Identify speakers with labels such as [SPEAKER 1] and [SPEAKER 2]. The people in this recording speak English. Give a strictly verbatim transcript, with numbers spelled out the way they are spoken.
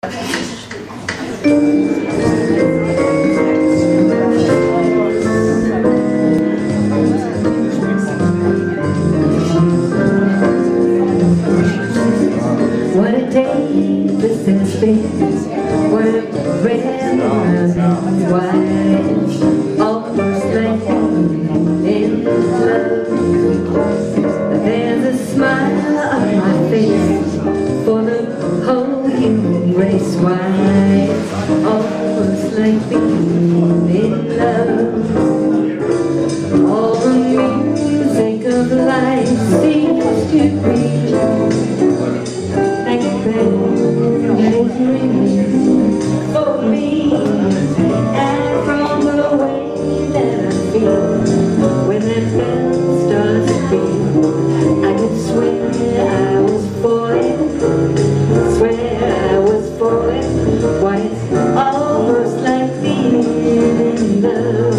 [SPEAKER 1] What a day this has been. What a red and white, almost like in love. There's a smile on my face for the whole human race. Why, almost like being in love. All the music of life seems to be like a bell is ringing for me, and from the way that I feel when that bell starts to ring, I could swear I was falling, swear I was falling. Why, it's almost like being in love.